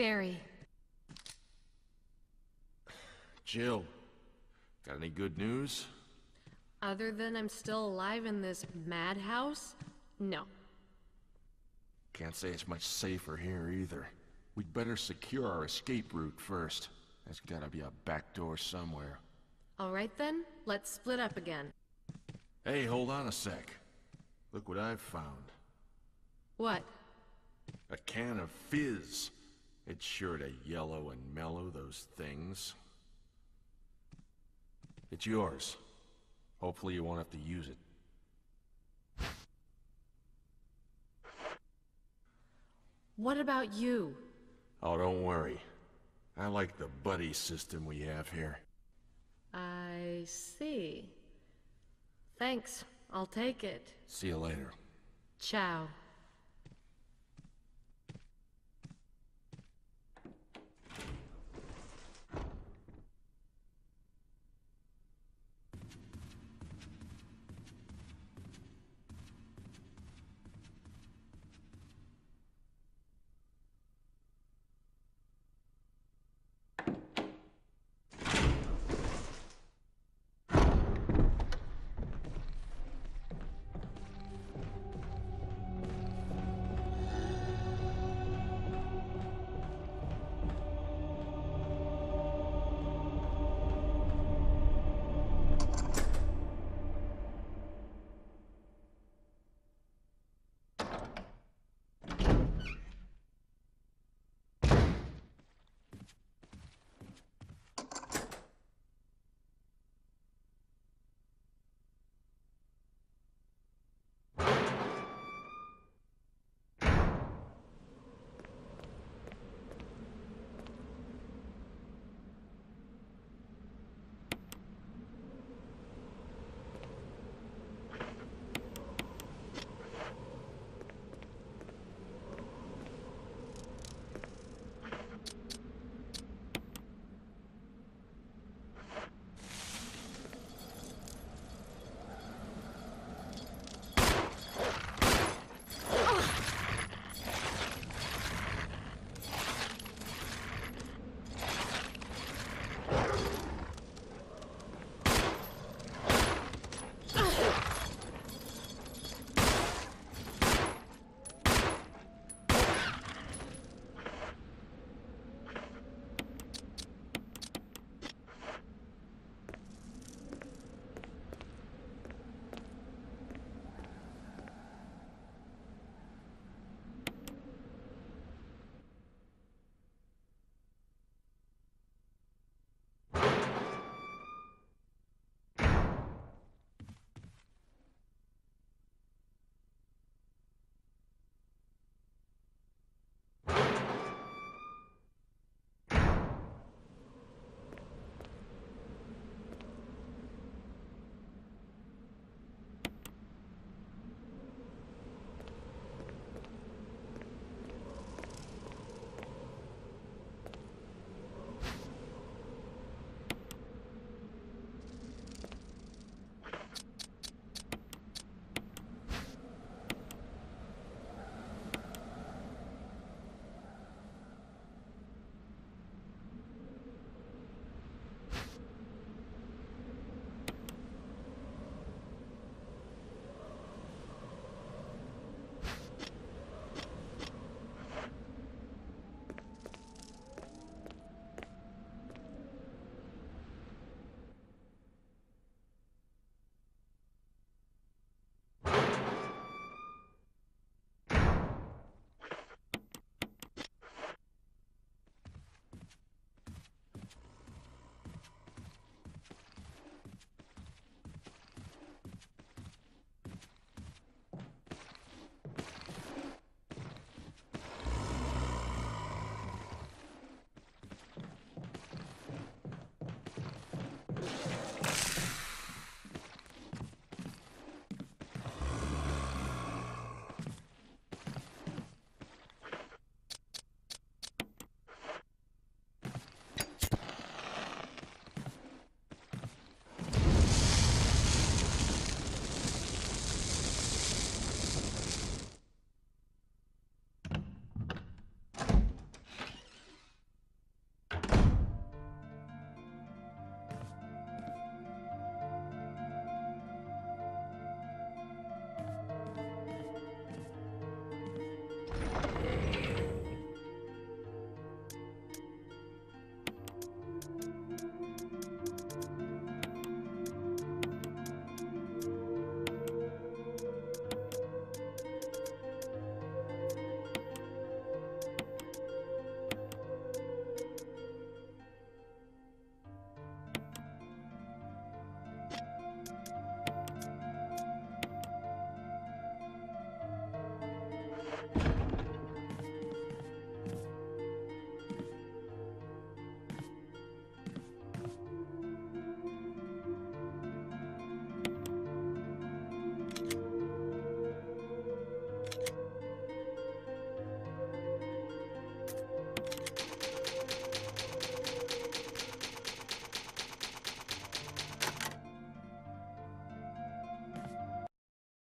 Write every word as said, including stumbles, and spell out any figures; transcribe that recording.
Barry. Jill, got any good news? Other than I'm still alive in this madhouse? No. Can't say it's much safer here either. We'd better secure our escape route first. There's gotta be a back door somewhere. Alright then, let's split up again. Hey, hold on a sec. Look what I've found. What? A can of fizz. It's sure to yellow and mellow those things. It's yours. Hopefully you won't have to use it. What about you? Oh, don't worry. I like the buddy system we have here. I see. Thanks, I'll take it. See you later. Ciao.